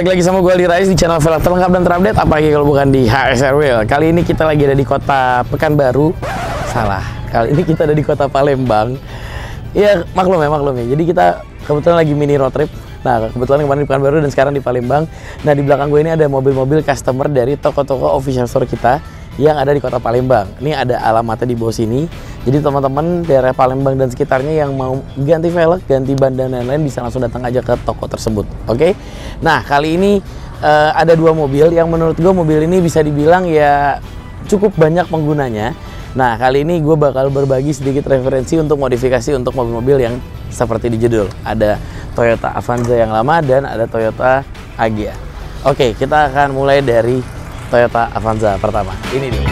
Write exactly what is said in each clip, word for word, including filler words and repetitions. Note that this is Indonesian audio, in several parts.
balik lagi sama gue Ali Rais di channel velg terlengkap dan terupdate, apalagi kalau bukan di H S R Wheel. Kali ini kita lagi ada di kota Pekanbaru. Salah, kali ini kita ada di kota Palembang. Iya, maklum ya, maklum ya. Jadi kita kebetulan lagi mini road trip. Nah, kebetulan kemarin di Pekanbaru dan sekarang di Palembang. Nah, di belakang gue ini ada mobil-mobil customer dari toko-toko official store kita yang ada di kota Palembang. Ini ada alamatnya di bawah sini. Jadi teman-teman daerah Palembang dan sekitarnya yang mau ganti velg, ganti ban dan lain-lain bisa langsung datang aja ke toko tersebut. Oke. Nah, kali ini uh, ada dua mobil yang menurut gue mobil ini bisa dibilang ya cukup banyak penggunanya. Nah, kali ini gue bakal berbagi sedikit referensi untuk modifikasi untuk mobil-mobil yang seperti di judul. Ada Toyota Avanza yang lama dan ada Toyota Agya. Oke, kita akan mulai dari Toyota Avanza pertama. Ini dia.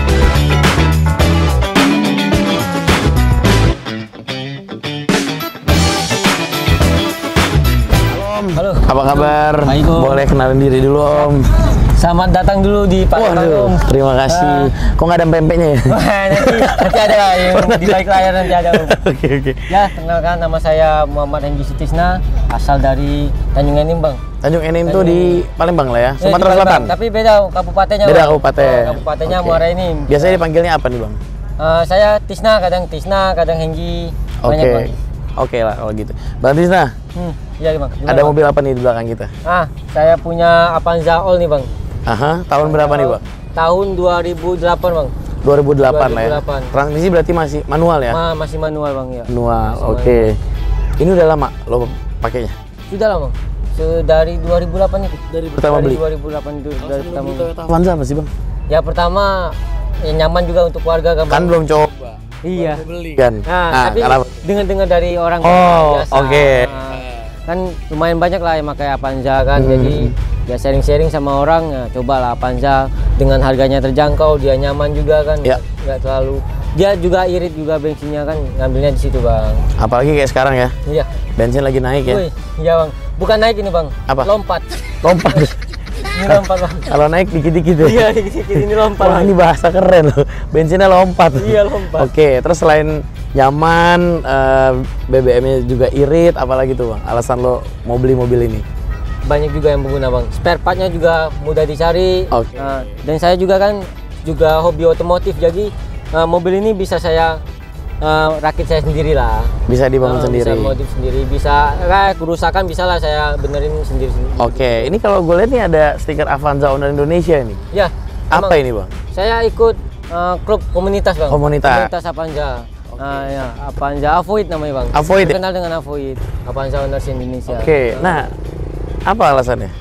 Halo. Apa kabar? Baik, Om. Boleh kenalin diri dulu, Om. Selamat datang dulu di Palembang, Om. Terima kasih. Uh, Kok nggak ada pempeknya ya? nanti, nanti ada yang di balik layar nanti ada, Om. Oke, oke. Ya, kenalkan nama saya Muhammad Henggi Sutisna, asal dari Tanjung Enim, Bang. Tanjung Enim itu di Palembang lah ya, Ya, Sumatera di Palembang, Selatan. tapi beda kabupatennya, Beda Bang. kabupaten. Oh, kabupatennya Oke. Muara Enim. Biasanya dipanggilnya apa nih, Bang? Uh, saya Tisna, kadang Tisna, kadang Henggi. Banyak, Oke. Bang. Oke lah kalau gitu. Bang Tisna, Hmm, iya, Bang. Gimana, ada Bang? mobil apa nih di belakang kita? Ah, saya punya Avanza All nih, Bang. Aha, tahun berapa nih, Bang? Tahun dua ribu delapan, Bang. dua ribu delapan lah ya. dua ribu delapan. Transmisi berarti masih manual ya? Ma masih manual, Bang, ya. Manual. Masih Oke. Ini udah lama lo pakainya? Sudah lah, Bang. So, dari dua ribu delapan itu. Dari pertama dari beli. dua ribu delapan itu dari pertama. beli. Toyota Avanza apa sih, Bang? Ya pertama ya, nyaman juga untuk keluarga kan, Bang. Kan belum coba. Iya. Beli kan. Nah, tapi kenapa? dengar-dengar dari orang Oh, biasa. oke. Nah, kan lumayan banyak lah yang pakai Avanza kan. Hmm. Jadi ya sharing-sharing sama orang, ya cobalah Avanza dengan harganya terjangkau, dia nyaman juga kan. Ya. Nggak terlalu. Dia juga irit juga bensinnya kan, ngambilnya di situ, Bang. Apalagi kayak sekarang ya. Iya. Bensin lagi naik ya. Wih, iya, Bang. Bukan naik ini, Bang. Apa? Lompat. Lompat. Ini lompat, Bang. Kalau naik dikit-dikit ya. Iya, dikit-dikit ini lompat. Wah, ini bahasa keren loh. Bensinnya lompat. Iya, lompat. Oke, terus selain nyaman, eh, B B M-nya juga irit, apalagi tuh, Bang? Alasan lo mau beli mobil ini? Banyak juga yang pengguna, Bang. Spare part-nya juga mudah dicari. Oke. Nah, dan saya juga kan juga hobi otomotif, jadi uh, mobil ini bisa saya uh, rakit saya sendiri lah. Bisa dibangun Nah, sendiri. Bisa modif sendiri, bisa kayak kerusakan bisa lah saya benerin sendiri. Oke, ini kalau gue lihat nih ada stiker Avanza Owner Indonesia ini. Ya. Apa emang ini, Bang? Saya ikut uh, klub komunitas, Bang. Komunitas. Komunitas Avanza. Nah, ya, Avanza Avoid namanya, Bang. Avoid ya? Terkenal dengan Avoid. Avanza Owners Indonesia. Oke, nah apa alasannya?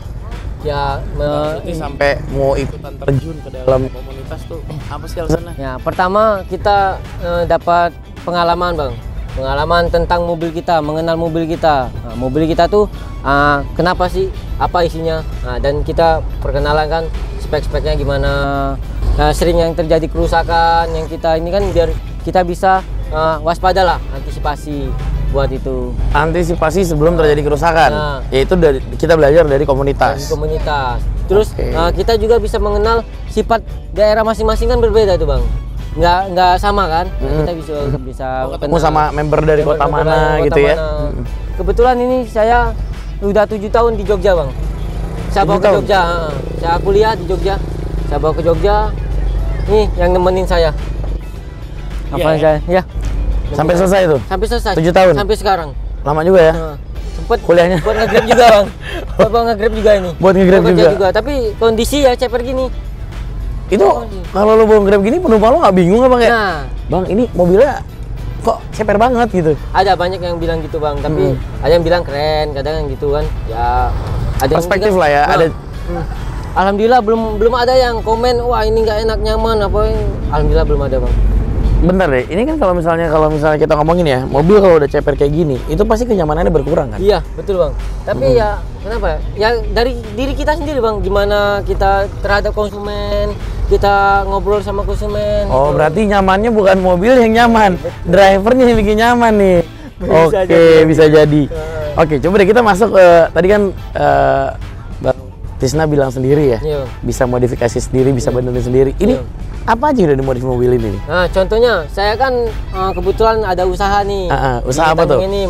Ya, me- Berarti sampai mau ikutan terjun ke dalam komunitas tuh apa sih alasannya? Ya, pertama kita eh, dapat pengalaman, Bang. Pengalaman tentang mobil kita, mengenal mobil kita. Nah, mobil kita tuh ah, kenapa sih? Apa isinya? Nah, dan kita perkenalan kan spek-speknya gimana. Nah, sering yang terjadi kerusakan yang kita ini kan biar kita bisa ah, waspada lah, antisipasi buat itu. Antisipasi sebelum terjadi kerusakan, Nah. yaitu dari kita belajar dari komunitas. Dari komunitas. Terus Oke. ah, kita juga bisa mengenal sifat daerah masing-masing kan berbeda tuh, Bang. Nggak nggak sama kan? Nah, Hmm. kita bisa bisa Oh, ketemu kenal. sama member dari kota Member-member mana dari gitu kota ya? mana. Hmm. Kebetulan ini saya udah tujuh tahun di Jogja, Bang. Saya bawa Tujuh ke tahun? Jogja. ah. Saya kuliah di Jogja. Saya bawa ke Jogja. Nih yang nemenin saya. Apa Iya, saya? Ya. Sampai selesai tuh? Sampai selesai. Tujuh tahun? Sampai sekarang. Lama juga ya? Nah, sempet Kuliahnya? buat nge-grab juga, Bang. Buat buat nge-grab juga ini. Buat nge-grab kerja juga? Tapi kondisi ya ceper gini. Itu Oh, iya. kalau lo bawa Grab gini penumpang lo nggak bingung apa kayak? Nah, Bang, ini mobilnya kok ceper banget gitu. ada banyak yang bilang gitu, Bang. Tapi Hmm. ada yang bilang keren, kadang yang gitu kan. Ya ada yang Perspektif bilang- lah ya, Nah, ada hmm. Alhamdulillah belum belum ada yang komen wah ini nggak enak nyaman apa. Alhamdulillah belum ada, Bang. Bentar deh, ini kan kalau misalnya kalau misalnya kita ngomongin ya, mobil kalau udah ceper kayak gini, itu pasti kenyamanannya berkurang kan? Iya, betul, Bang. Tapi ya kenapa? Ya dari diri kita sendiri, Bang. Gimana kita terhadap konsumen, kita ngobrol sama konsumen. Oh, gitu. berarti nyamannya bukan mobil yang nyaman, drivernya yang bikin nyaman nih. Bisa Oke, jadi. bisa jadi. Nah. Oke, coba deh kita masuk ke tadi kan eh, Bang Tisna bilang sendiri ya, Iya. bisa modifikasi sendiri, bisa benerin sendiri. Ini Iya. apa aja yang udah dimodif mobil ini nih? Nah, contohnya saya kan eh, kebetulan ada usaha nih. Ah, ah, usaha di apa tuh? Tanjung Enim.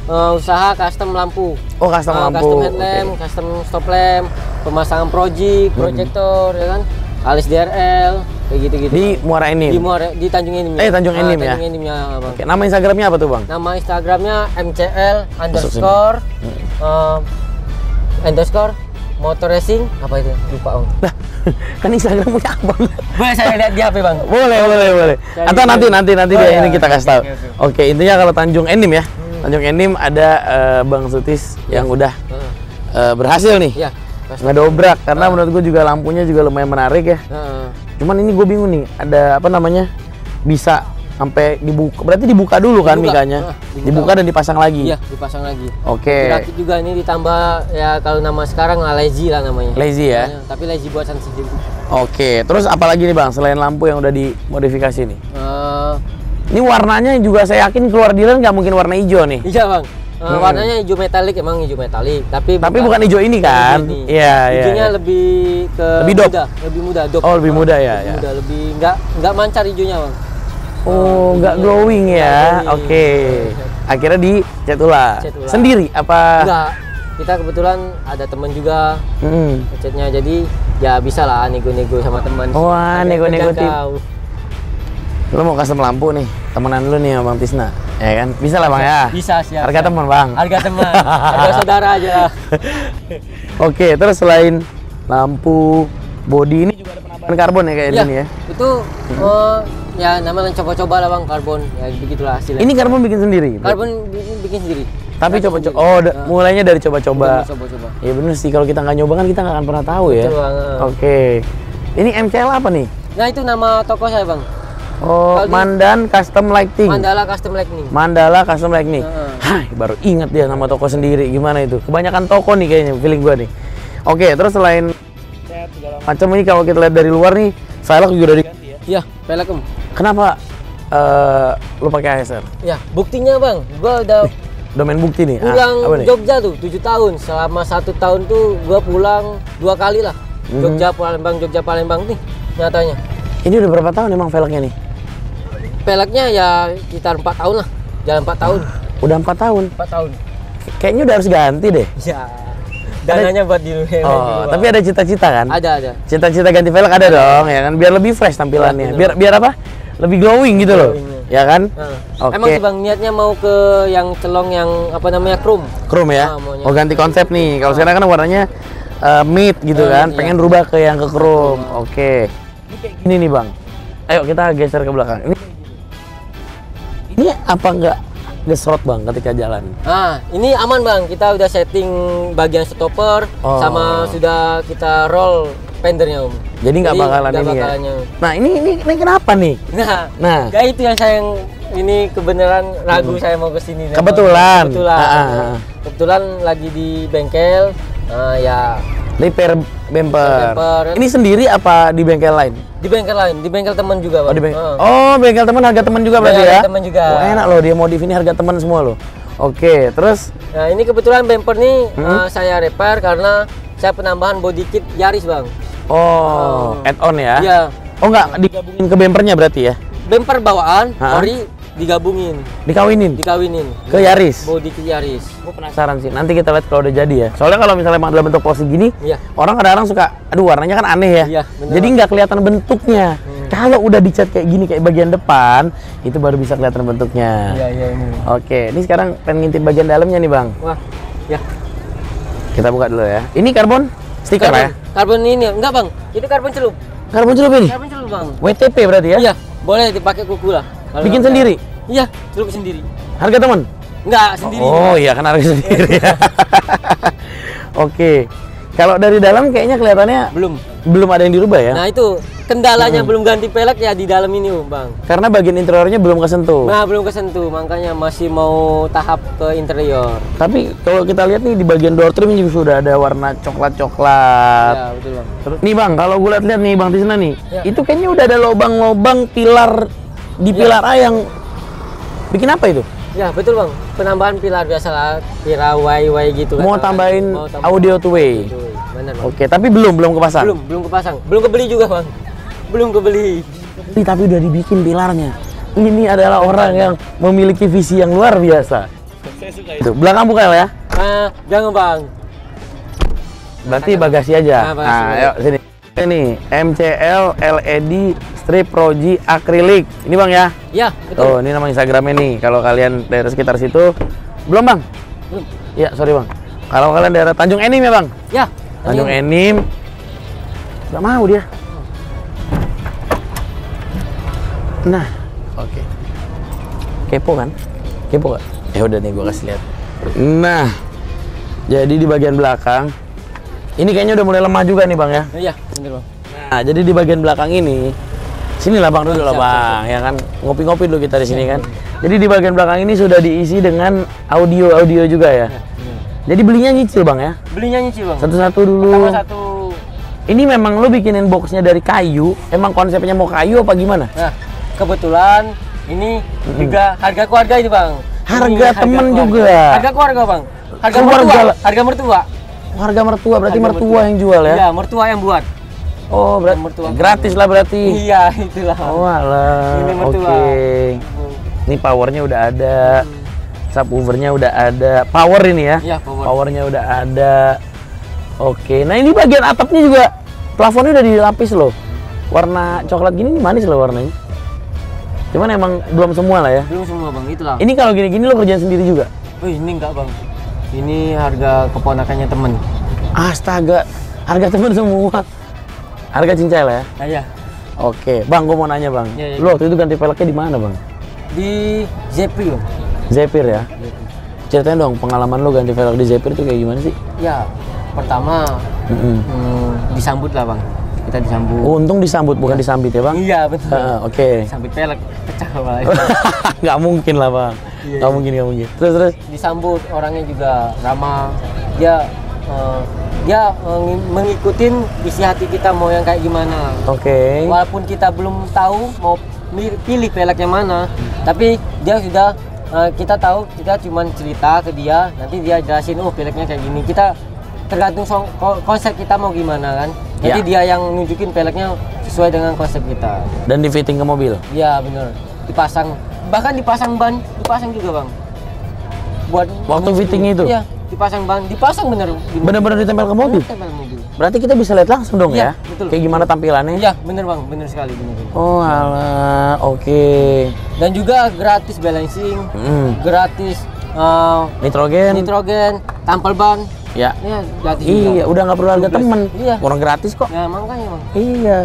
uh, usaha custom lampu. Oh, custom Uh, lampu. Custom headlamp, Oke. custom stop lamp, pemasangan project, proyektor, ya kan, alis D R L, kayak gitu-gitu. Di Muara Enim. Di Muara, di Tanjung Enim. Eh, Tanjung Enim ya? Tanjung Enimnya, Bang. Oke, nama Instagramnya apa tuh, Bang? Nama Instagramnya M C L underscore uh, underscore motor racing, apa itu? Lupa, Bang. Lah, kan Instagram punya abang. Boleh saya lihat di H P, Bang? Boleh, boleh, boleh. Cari Atau nanti, dulu. nanti, nanti Oh, dia ya. ini kita kasih tahu. Oke, oke, Oke, intinya kalau Tanjung Enim ya, Tanjung Enim ada eh, Bang Sutis yang udah Heeh. eh, berhasil nih Iya. Custom. ngedobrak, karena menurut gue juga lampunya juga lumayan menarik ya. Heeh. Cuman ini gue bingung nih, ada apa namanya, bisa sampai dibuka, berarti dibuka dulu kan Dibuka. mikanya, Ah, dibuka. dibuka dan dipasang lagi. Iya, dipasang lagi. Oke. Rakit juga ini ditambah ya kalau nama sekarang lah lazy lah namanya. Lazy ya. Namanya, tapi lazy buatan sendiri. Oke, terus apa lagi nih Bang selain lampu yang udah dimodifikasi nih? Eh, Ini warnanya juga saya yakin keluar dealer nggak mungkin warna hijau nih. iya, Bang. Eh, Hmm. Warnanya hijau metalik, emang hijau metalik, tapi Tapi bukan hijau ini kan? hijau ini. Iya, iya, Hijaunya iya. lebih ke Lebih dop? muda, lebih muda, dop. Oh, lebih muda ya, Lebih ya. muda, lebih nggak nggak mancar hijaunya, Bang. Oh, nggak hijaunya glowing nggak ya? glowing. Oke. Akhirnya di cat ulang. Cat ulang. Sendiri apa? Enggak. Kita kebetulan ada teman juga Hmm. ngecatnya, jadi ya bisa lah nego-nego sama teman. Wah, Ada nego-nego tip. terjangkau. Lo mau custom lampu nih, temenan lu nih sama Bang Tisna, ya kan? Bisa lah Bang ya? Bisa, siap. Harga siap. teman Bang. Harga teman, harga saudara aja. Oke, terus selain lampu body ini juga ada penampakan karbon ya kayak Ya, ini ya? itu eh, ya namanya coba-coba lah, Bang, karbon. Ya begitulah hasilnya. Ini karbon bikin sendiri? Karbon bikin, bikin sendiri. Tapi Bikin coba-coba, sendiri. oh da- Nah, mulainya dari coba-coba. coba-coba. Ya bener sih, kalau kita nggak nyoba kan kita nggak akan pernah tahu ya. Betul, Bang. Oke, ini M C L apa nih? Nah, itu nama toko saya, Bang. Oh, Kalau di- Mandan Custom Lighting. Mandala Custom Lightning. Mandala Custom Lighting. Heeh. Hai, baru ingat dia nama toko sendiri. Gimana itu? Kebanyakan toko nih kayaknya, feeling gua nih. Oke, terus selain cat segala macam ini kalau kita lihat dari luar nih, velg juga udah diganti ya. Iya, pelek, Om. Kenapa eh lu pakai A S R? Ya, buktinya, Bang. Gua udah Udah main bukti nih. Ah, pulang apa nih? Jogja tuh tujuh tahun. Selama satu tahun tuh gua pulang dua kali lah. Mhm. Jogja Palembang, Jogja Palembang nih nyatanya. Ini udah berapa tahun emang velgnya nih? Peleknya ya sekitar empat tahun lah. Jalan empat tahun. Udah empat tahun. empat tahun. Kayaknya udah harus ganti deh. Ya. Dananya buat di di Oh, luar. tapi ada cita-cita kan? ada ada. Cita-cita ganti velg ada dong, ya kan? Biar lebih fresh tampilannya. Ya, bener. Biar biar apa? Lebih glowing gitu loh. Glowing-nya. Ya kan? Nah, Oke. Emang sih, Bang, niatnya mau ke yang celong yang apa namanya chrome. Chrome ya? Ah, maunya. Oh, ganti konsep nih. Kalau sekarang kan warnanya uh, matte gitu Ah, kan. iya. Pengen rubah ke yang ke chrome. Oke. Ini kayak gini nih, Bang. Ayo kita geser ke belakang. Ini Ini apa enggak ngesrot, Bang, ketika jalan? Ah, ini aman, Bang. Kita udah setting bagian stopper Oh. sama sudah kita roll fendernya, Om. Jadi nggak bakalan nggak ini ya? bakalannya. Nah, ini ini ini kenapa nih? Nah, Nah. kayak itu yang saya yang ini kebenaran ragu saya mau ke sini. Hmm. Kebetulan. Kebetulan. Ah, ah, ah. Kebetulan lagi di bengkel. Nah, ya Repair bumper. Bumper. Ini sendiri apa di bengkel lain? di bengkel lain, di bengkel teman juga, Oh, Bang. di bengkel. Ah. Oh, bengkel teman, harga teman juga berarti Bengkel ya? teman juga. Oh, enak loh, dia modif ini harga teman semua loh. Oke, terus Nah, ini kebetulan bumper nih Hmm. eh, saya repair karena saya penambahan body kit Yaris, Bang. oh, Oh. add-on ya? Iya. Oh, enggak digabungin ke bumpernya berarti ya? Bumper bawaan, Ha-ha. ori digabungin, Dikawinin dikawinin. ke Yaris. Body kit Yaris. Gue penasaran sih, nanti kita lihat kalau udah jadi ya. Soalnya kalau misalnya emang dalam bentuk polsi gini, Iya. orang kadang-kadang suka, aduh warnanya kan aneh ya. Iya, bener. Jadi nggak kelihatan bentuknya. Hmm. Kalau udah dicat kayak gini kayak bagian depan, itu baru bisa kelihatan bentuknya. Iya, iya ini. Oke, ini sekarang pengen ngintip bagian dalamnya nih, Bang. Wah, ya. Kita buka dulu ya. Ini karbon stiker Karbon, ya? karbon ini enggak, Bang. Itu karbon celup. Karbon celup ini? Karbon celup, Bang. W T P berarti ya? Iya, boleh dipakai kuku lah. Kalau Bikin nggak- sendiri? Iya, celup sendiri. Harga teman? Enggak, sendiri. Oh iya, kan harga sendiri. Oke. Kalau dari dalam kayaknya kelihatannya Belum. belum ada yang dirubah ya? Nah, itu kendalanya belum ganti pelek ya di dalam ini, Om, Bang. Karena bagian interiornya belum kesentuh. Nah, belum kesentuh, makanya masih mau tahap ke interior. Tapi kalau kita lihat nih di bagian door trim juga sudah ada warna coklat-coklat. Ya, betul, Bang. Terus nih Bang, kalau gue lihat-lihat nih Bang Tisna nih, Ya. itu kayaknya udah ada lobang-lobang pilar di Ya. pilar A yang bikin apa itu? Ya, betul, Bang. Penambahan pilar biasa lah, pilar Y-Y gitu kan. Mau tambahin Mau tambahin audio two way. audio two way. Benar, Bang. Oke, tapi belum belum kepasang. Belum, belum kepasang. Belum kebeli juga, Bang. Belum kebeli. Ini tapi udah dibikin pilarnya. Ini adalah orang yang memiliki visi yang luar biasa. Saya suka itu. Belakang buka ya? Uh, jangan bang. Berarti bagasi aja. Nah, bagasi nah ayo sini. Ini M C L L E D strip Proji akrilik. Ini bang ya? Ya betul. Oh ini nama Instagramnya nih. Kalau kalian dari sekitar situ, belum bang? Belum. Iya sorry bang. Kalau kalian daerah Tanjung Enim ya bang? Ya. Tanjung Enim. Gak mau dia. Nah, oke. Okay. Kepo kan? Kepo gak? Ya udah nih gua kasih lihat. Nah, jadi di bagian belakang, ini kayaknya udah mulai lemah juga nih bang ya? Iya, bener bang. Nah, jadi di bagian belakang ini, sini lah bang dulu lah bang, ya kan? Ngopi-ngopi dulu kita di sini kan. Jadi di bagian belakang ini sudah diisi dengan audio-audio juga ya. Jadi belinya nyicil bang ya? Belinya nyicil bang. Satu-satu dulu. Pertama satu. Ini memang lo bikinin boxnya dari kayu, emang konsepnya mau kayu apa gimana? Nah, kebetulan ini hmm. juga harga keluarga itu bang. Harga ini temen harga juga. Harga keluarga bang. Harga keluarga. mertua. Harga mertua. Harga mertua berarti harga mertua, mertua yang jual ya? Iya, mertua yang buat. Oh, berarti mertua gratis lah berarti. Iya, itulah. Oh alah. Ini mertua. Oke. Okay. Ini powernya udah ada. Hmm. Subwoofernya udah ada. Power ini ya? Iya, power. Powernya udah ada. Oke. Nah, ini bagian atapnya juga plafonnya udah dilapis loh. Warna coklat gini manis loh warnanya. Cuman emang belum semua lah ya? Belum semua bang, itulah. Ini kalau gini-gini lo kerjaan sendiri juga? Oh ini enggak bang. Ini harga keponakannya temen. Astaga, harga temen semua. Harga cincai lah ya? Ah, iya. Oke, bang, gue mau nanya bang. Ya, ya, lo waktu itu ganti velgnya di mana bang? Di Zephyr. Zephyr ya? Ceritain dong pengalaman lo ganti velg di Zephyr itu kayak gimana sih? Ya, pertama mm-hmm. hmm, disambut lah bang. Kita disambut. Oh, untung disambut bukan ya. Disambit ya bang? Iya betul. Uh, Oke. Okay. Disambit velg pecah bang. Nggak mungkin lah bang. Iya, nggak iya. mungkin nggak mungkin. Terus terus. Disambut orangnya juga ramah. Dia uh, dia uh, mengikutin isi hati kita mau yang kayak gimana. Oke. Okay. Walaupun kita belum tahu mau pilih velg yang mana, tapi dia sudah uh, kita tahu, kita cuma cerita ke dia, nanti dia jelasin oh velgnya kayak gini. Kita tergantung song, konsep kita mau gimana kan. Nanti ya. Dia yang nunjukin velgnya sesuai dengan konsep kita. Dan di fitting ke mobil? Iya bener. Dipasang, bahkan dipasang ban, dipasang juga bang. Buat waktu fitting itu? Iya, dipasang ban, dipasang bener. Bener-bener ditempel ke mobil? Ditempel ke mobil. Berarti kita bisa lihat langsung dong ya? Ya? Betul. Kayak gimana tampilannya? Iya bener bang, bener sekali. Bener. Oh alah, oke. Okay. Dan juga gratis balancing, mm. gratis uh, nitrogen, nitrogen, tampal ban. Ya. Iya, gratis. Iya, juga. Udah nggak perlu harga temen. Iya. Orang gratis kok. Ya, makanya, Bang. Iya.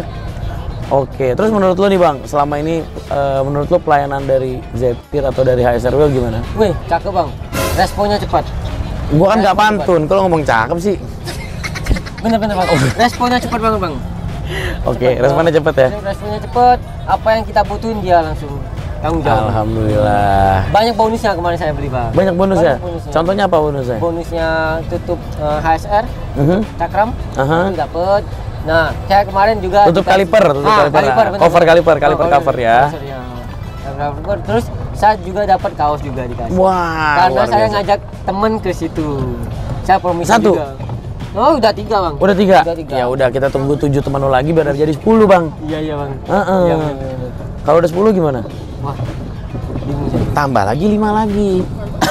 Oke, terus menurut lo nih, Bang, selama ini uh, menurut lo pelayanan dari Zephyr atau dari H S R W gimana? Wih, cakep, Bang. Responnya cepat. Gua kan nggak pantun, kalau ngomong cakep sih. Bener-bener, Bang. Responnya cepat banget, Bang. Oke, responnya cepat ya? Responnya cepat. Apa yang kita butuhin dia langsung tanggung jawab. Alhamdulillah. Banyak bonusnya kemarin saya beli, Bang. Banyak bonusnya? Banyak bonusnya. Contohnya apa bonusnya? Bonusnya tutup uh, H S R, uh-huh. cakram, uh-huh. dapat. Nah, saya kemarin juga tutup kaliper, tutup ah, kaliper, kaliper nah. cover kaliper, kaliper oh, cover ya. ya. Terus saya juga dapat kaos juga dikasih. Wah. Karena saya biasa. Ngajak temen ke situ. Saya promisi Satu. juga. Oh, udah tiga, Bang. Udah tiga? Udah tiga. Ya udah, kita tunggu tujuh teman lo lagi biar jadi sepuluh, Bang. Iya, iya, Bang. Uh-uh. Iya, kalau udah sepuluh gimana? Wah. Tambah lagi lima lagi.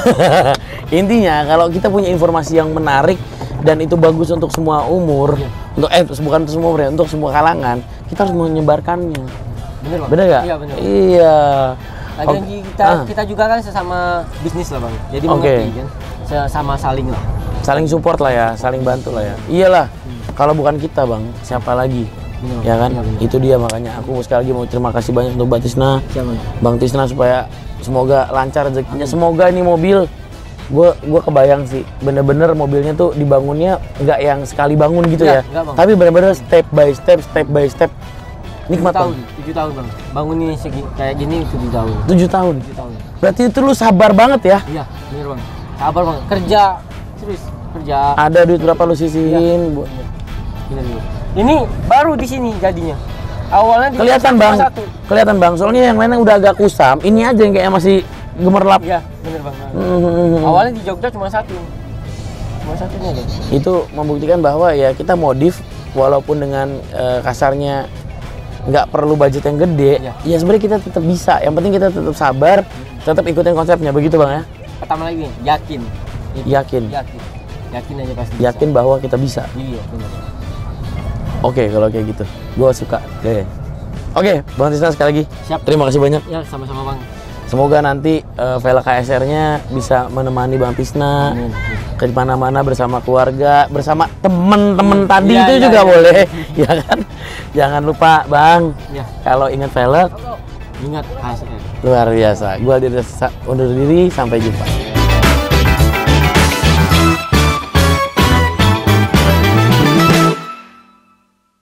Intinya kalau kita punya informasi yang menarik dan itu bagus untuk semua umur, iya. untuk eh bukan untuk semua umur ya, untuk semua kalangan, kita harus menyebarkannya. Bener, Bang. Bener nggak? Iya, bener. Iya. Lagian okay. kita ah. kita juga kan sesama bisnis lah, Bang. Jadi okay. mengerti kan, sama saling lah. Saling support lah ya, saling bantu lah ya. Iyalah. Hmm. Kalau bukan kita, Bang, siapa lagi? Bener, ya kan? Bener, bener. Itu dia makanya aku sekali lagi mau terima kasih banyak untuk Mbak Tisna, siapa? Bang Tisna supaya semoga lancar rezekinya. Amin. Semoga ini mobil gue gue kebayang sih bener-bener mobilnya tuh dibangunnya nggak yang sekali bangun gitu ya, ya. Enggak, tapi bener-bener step by step step by step nikmat. Tahun tujuh tahun Bang bangun ini segi kayak gini tujuh tahun tujuh tahun tujuh tahun berarti itu lu sabar banget ya. Iya bener Bang, sabar Bang, kerja serius kerja. Ada duit berapa lu sisihin? Ya. Bener, bener. Ini baru di sini jadinya. Awalnya kelihatan Bang, satu. kelihatan Bang, soalnya yang lainnya udah agak kusam, ini aja yang kayak masih gemerlap. Iya, bener Bang. Mm-hmm. Awalnya di Jogja cuma satu. Cuma satunya aja. Itu membuktikan bahwa ya kita modif walaupun dengan uh, kasarnya nggak perlu budget yang gede. Ya, ya sebenarnya kita tetap bisa. Yang penting kita tetap sabar, tetap ikutin konsepnya, begitu Bang ya. pertama lagi yakin. Itu. Yakin. Yakin. Yakin aja pasti. Yakin bisa. bahwa kita bisa. Iya, benar. Oke, kalau kayak gitu. Gua suka deh. Oke, Bang Tisna sekali lagi. Siap. Terima kasih banyak. Ya, sama-sama Bang. Semoga nanti uh, velg K S R-nya bisa menemani Bang Tisna Amin. ke mana-mana bersama keluarga, bersama temen-temen tadi Ya, itu ya, juga ya. boleh, ya kan? Jangan lupa Bang, Ya. kalau ingat velg Ingat K S R. luar biasa. Gua Aldi undur diri, sampai jumpa.